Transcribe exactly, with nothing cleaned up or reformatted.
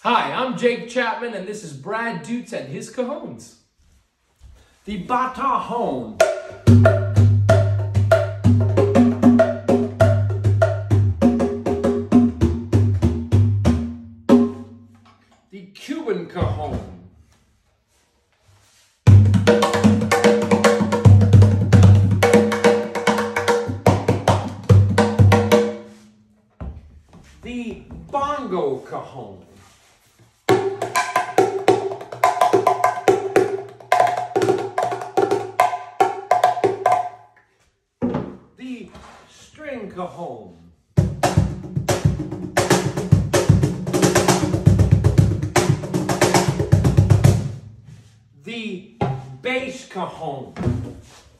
Hi, I'm Jake Chapman, and this is Brad Dutz and his cajons. The batajon. The Cuban cajon. The bongo cajon. The string cajon. The bass cajon.